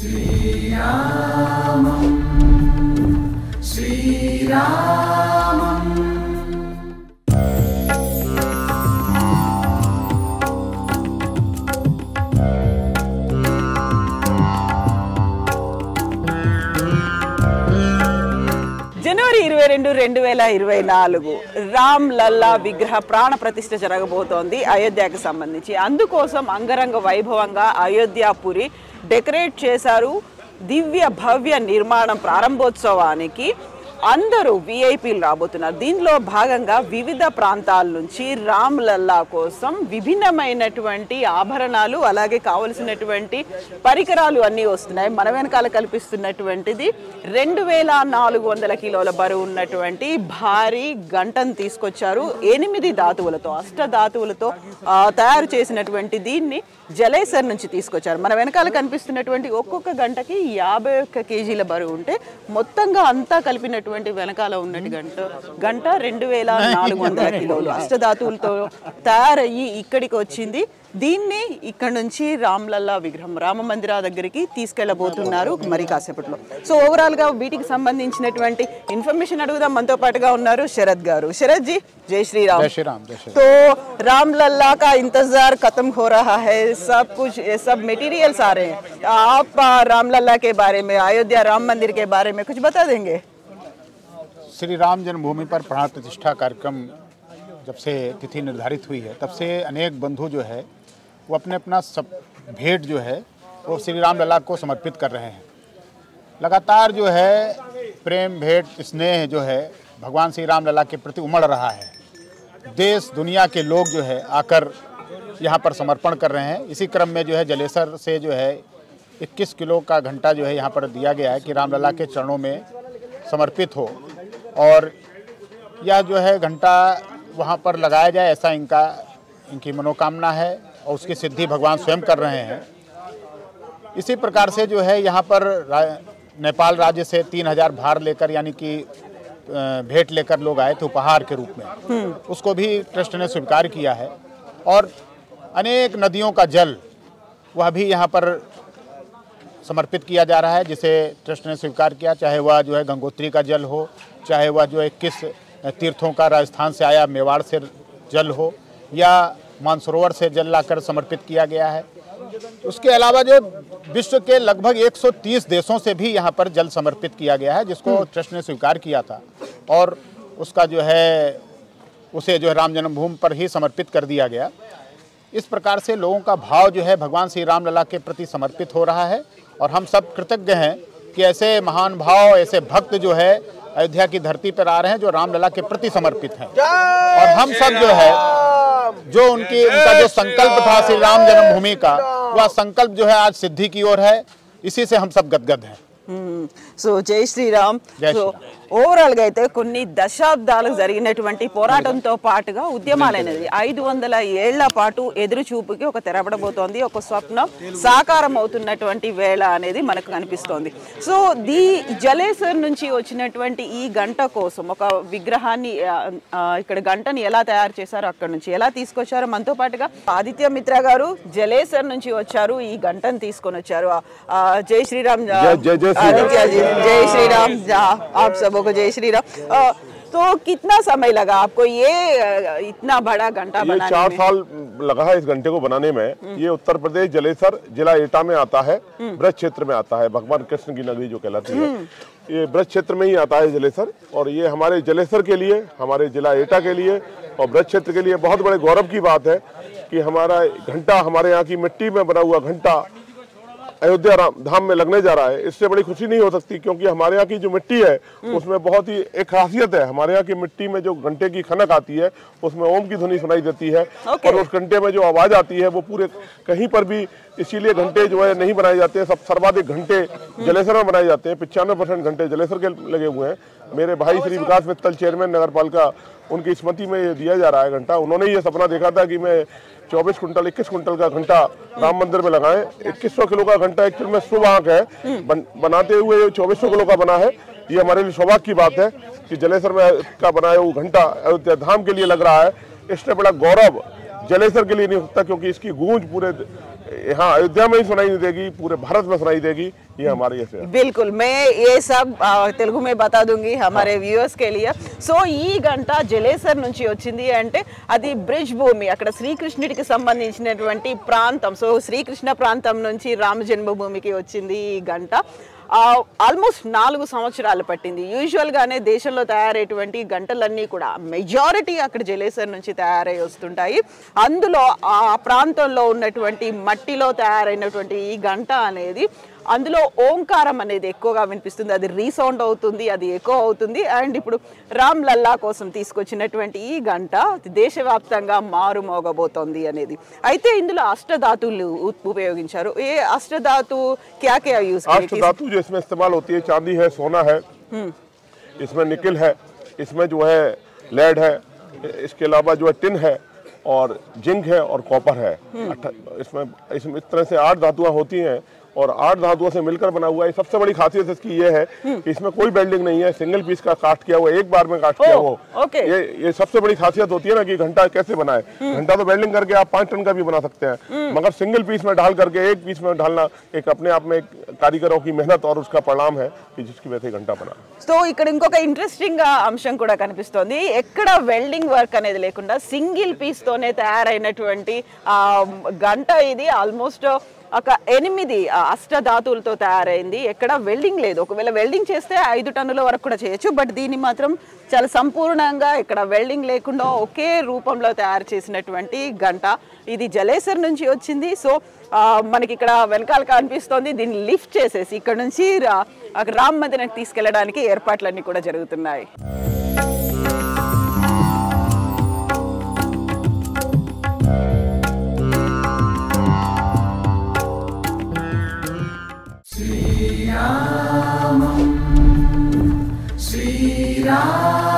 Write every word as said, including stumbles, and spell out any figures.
श्रीरामं श्रीरामं జనవరి ఇరవై రెండు రెండు వేల ఇరవై నాలుగు రామ్ లల్లా విగ్రహ ప్రాణ ప్రతిష్ఠ జరగబోతోంది అయోధ్యకు సంబంధించి. అందుకోసం అంగరంగ వైభవంగా అయోధ్యాపురి డెకరేట్ చేశారు. దివ్య భవ్య నిర్మాణం ప్రారంభోత్సవానికి అందరూ విఐపీలు రాబోతున్నారు. దీనిలో భాగంగా వివిధ ప్రాంతాల నుంచి రామ్ లల్లా కోసం విభిన్నమైనటువంటి ఆభరణాలు అలాగే కావలసినటువంటి పరికరాలు అన్నీ వస్తున్నాయి. మన వెనకాల కల్పిస్తున్నటువంటిది రెండు వేల నాలుగు వందల కిలోల బరువు ఉన్నటువంటి భారీ గంటను తీసుకొచ్చారు. ఎనిమిది ధాతువులతో అష్ట ధాతువులతో తయారు చేసినటువంటి దీన్ని జలేసర్ నుంచి తీసుకొచ్చారు. మన వెనకాల కనిపిస్తున్నటువంటి ఒక్కొక్క గంటకి యాభై ఒక్క కేజీల బరువు ఉంటే మొత్తంగా అంతా కలిపినటువంటి వెనకాల ఉన్నటి గంట గంట రెండు వేల నాలుగు వందల కిలోలు అష్టధాతువులతో తయారయ్యి ఇక్కడికి వచ్చింది. దీన్ని ఇక్కడ నుంచి రామ్ లల్లా విగ్రహం రామ మందిరా దగ్గరికి తీసుకెళ్లబోతున్నారు మరి కాసేపట్లో. సో ఓవరాల్ గా వీటికి సంబంధించినటువంటి ఇన్ఫర్మేషన్ అడుగుదాం. మనతో పాటుగా ఉన్నారు శరత్ గారు. శరత్ जी जय श्री राम। जय श्री राम। जय श्री राम। तो राम लल्ला का इंतजार खत्म हो रहा है, सब कुछ सब मटेरियल्स आ रहे हैं, आप राम लल्ला के बारे में अयोध्या राम मंदिर के बारे में कुछ बता देंगे? श्री राम जन्मभूमि पर प्राण प्रतिष्ठा कार्यक्रम जब से तिथि निर्धारित हुई है तब से अनेक बंधु जो है वो अपने अपना सब भेंट जो है वो श्री राम लल्ला को समर्पित कर रहे हैं। लगातार जो है प्रेम भेंट स्नेह जो है भगवान श्री राम लल्ला के प्रति उमड़ रहा है। देश दुनिया के लोग जो है आकर यहाँ पर समर्पण कर रहे हैं। इसी क्रम में जो है जलेसर से जो है इक्कीस किलो का घंटा जो है यहाँ पर दिया गया है कि राम लल्ला के चरणों में समर्पित हो और यह जो है घंटा वहाँ पर लगाया जाए, ऐसा इनका इनकी मनोकामना है और उसकी सिद्धि भगवान स्वयं कर रहे हैं। इसी प्रकार से जो है यहाँ पर नेपाल राज्य से तीन हजार भार लेकर यानी कि भेंट लेकर लोग आए थे उपहार के रूप में, उसको भी ट्रस्ट ने स्वीकार किया है। और अनेक नदियों का जल वह भी यहाँ पर समर्पित किया जा रहा है जिसे ट्रस्ट ने स्वीकार किया, चाहे वह जो है गंगोत्री का जल हो, चाहे वह जो इक्कीस तीर्थों का राजस्थान से आया मेवाड़ से जल हो या मानसरोवर से जल लाकर समर्पित किया गया है। उसके अलावा जो विश्व के लगभग एक सौ तीस देशों से भी यहाँ पर जल समर्पित किया गया है जिसको ट्रस्ट ने स्वीकार किया था और उसका जो है उसे जो है राम जन्मभूमि पर ही समर्पित कर दिया गया। इस प्रकार से लोगों का भाव जो है भगवान श्री राम लल्ला के प्रति समर्पित हो रहा है और हम सब कृतज्ञ हैं कि ऐसे महान भाव ऐसे भक्त जो है अयोध्या की धरती पर आ रहे हैं जो राम लल्ला के प्रति समर्पित हैं। और हम सब जो है जो उनकी उनका जो संकल्प था श्री राम जन्मभूमि का वह संकल्प जो है आज सिद्धि की ओर है। इसी से हम सब गदगद हैं। సో జై శ్రీరామ్. సో ఓవరాల్ గా అయితే కొన్ని దశాబ్దాలకు జరిగినటువంటి పోరాటంతో పాటుగా ఉద్యమాలైనది ఐదు వందల ఏళ్ల పాటు ఎదురు చూపుకి ఒక తెరపడబోతోంది, ఒక స్వప్నం సాకారం అవుతున్నటువంటి వేళ అనేది మనకు కనిపిస్తోంది. సో ది జలేసర్ నుంచి వచ్చినటువంటి ఈ గంట కోసం ఒక విగ్రహాన్ని ఇక్కడ గంటని ఎలా తయారు చేశారో అక్కడ నుంచి ఎలా తీసుకొచ్చారో మనతో పాటుగా ఆదిత్య మిత్ర గారు జలేసర్ నుంచి వచ్చారు, ఈ గంటను తీసుకొని వచ్చారు. జై శ్రీరామ్. आदित्य जी जय श्री राम। आप सबों को जय श्री राम। तो कितना समय लगा आपको ये इतना बड़ा घंटा बनाने में? चार साल लगा है इस घंटे को बनाने में। ये उत्तर प्रदेश जलेसर जिला एटा में आता है, ब्रज क्षेत्र में आता है, भगवान कृष्ण की नगरी जो कहलाती है ये ब्रज क्षेत्र में ही आता है जलेसर। और ये हमारे जलेसर के लिए, हमारे जिला एटा के लिए और ब्रज क्षेत्र के लिए बहुत बड़े गौरव की बात है कि हमारा घंटा, हमारे यहाँ की मिट्टी में बना हुआ घंटा अयोध्या राम धाम में लगने जा रहा है। इससे बड़ी खुशी नहीं हो सकती क्योंकि हमारे यहाँ की जो मिट्टी है उसमें बहुत ही एक खासियत है। हमारे यहाँ की मिट्टी में जो घंटे की खनक आती है उसमें ओम की ध्वनि सुनाई देती है okay. और उस घंटे में जो आवाज आती है वो पूरे कहीं पर भी, इसीलिए घंटे जो है नहीं बनाए जाते हैं। सब सर्वाधिक घंटे जलेसर में बनाए जाते हैं, पिचानवे परसेंट घंटे जलेसर के लगे हुए हैं। मेरे भाई श्री विकास मित्तल चेयरमैन नगर पालिका, उनकी स्मृति में ये दिया जा रहा है घंटा। उन्होंने ये सपना देखा था कि मैं चौबीस कुंटल इक्कीस कुंटल का घंटा राम मंदिर में लगाएं। इक्कीस सौ किलो का घंटा एक्चुअल में शुभ आंक है, बन, बनाते हुए चौबीस सौ किलो का बना है। ये हमारे लिए सौभाग्य की बात है कि जलेसर में का बनाया हुआ घंटा अयोध्या धाम के लिए लग रहा है। इससे बड़ा गौरव जलेसर के लिए नहीं हो सकता क्योंकि इसकी गूंज पूरे यहाँ अयोध्या में ही सुनाई नहीं देगी, पूरे भारत में सुनाई देगी। ये हमारे ऐसे बिल्कुल, मैं ये सब आ, తెలుగు में बता दूंगी हमारे వ్యూవర్స్ के लिए. సో ఈ గంట జలేసర్ నుంచి వచ్చింది అంటే అది బ్రిడ్జ్ భూమి, అక్కడ శ్రీకృష్ణుడికి సంబంధించినటువంటి ప్రాంతం. సో శ్రీకృష్ణ ప్రాంతం నుంచి రామ జన్మభూమికి వచ్చింది ఈ గంట. ఆల్మోస్ట్ నాలుగు సంవత్సరాలు పట్టింది. యూజువల్గానే దేశంలో తయారయ్యేటువంటి గంటలన్నీ కూడా మెజారిటీ అక్కడ జలేసర్ నుంచి తయారై వస్తుంటాయి. అందులో ఆ ప్రాంతంలో ఉన్నటువంటి మట్టిలో తయారైనటువంటి ఈ గంట అనేది అందులో ఓంకారం అనేది ఎక్కువగా వినిపిస్తుంది, అది రీసౌండ్ అవుతుంది, అది ఎక్కువ అవుతుంది. అండ్ ఇప్పుడు రామ్ లల్లా కోసం తీసుకొచ్చినటువంటి ఈ గంట దేశవ్యాప్తంగా మారుమోగబోతోంది అనేది. అయితే ఇందులో అష్టధాతువులు ఉపయోగించారు. ఏ అష్టధాతు क्या क्या यूज किए? अष्टधातु जो इसमें इस्तेमाल होती है, चांदी है, सोना है, इसमें निकल है, इसमें जो है लेड है, इसके अलावा जो है टिन है और जिंक है और कॉपर है. इसमें इसमें इस तरह से आठ धातुआं होती हैं और आठ धातुओं से मिलकर बना हुआ है. सबसे बड़ी खासियत इसकी ये है कि इसमें कोई बेल्डिंग नहीं है, सिंगल पीस का कास्ट किया हुआ, एक बार में कास्ट किया हुआ. okay. ये ये सबसे बड़ी खासियत होती है ना कि घंटा कैसे बनाए. घंटा तो बेल्डिंग करके आप पांच टन का भी बना सकते हैं, मगर सिंगल पीस में ढाल करके एक पीस में ढालना एक अपने आप में एक कारीगरों की मेहनत और उसका परिणाम है कि जिसकी वजह से घंटा बना. సో ఇక్కడ ఇంకొక ఇంట్రెస్టింగ్ అంశం కూడా కనిపిస్తోంది. ఎక్కడ వెల్డింగ్ వర్క్ అనేది లేకుండా సింగిల్ పీస్ తోనే తయారైనటువంటి గంట ఇది. ఆల్మోస్ట్ ఒక ఎనిమిది అష్టధాతువులతో తయారైంది, ఎక్కడ వెల్డింగ్ లేదు. ఒకవేళ వెల్డింగ్ చేస్తే ఐదు టన్నుల వరకు కూడా చేయొచ్చు, బట్ దీన్ని మాత్రం చాలా సంపూర్ణంగా ఇక్కడ వెల్డింగ్ లేకుండా ఒకే రూపంలో తయారు చేసినటువంటి గంట. ఇది జలేసర్ నుంచి వచ్చింది. సో మనకి ఇక్కడ వెనకాల కనిపిస్తోంది. దీన్ని లిఫ్ట్ చేసేసి ఇక్కడ నుంచి రామ్ మందిరానికి తీసుకెళ్ళడానికి ఏర్పాట్లన్నీ కూడా జరుగుతున్నాయి. శ్రీరామం శ్రీరామ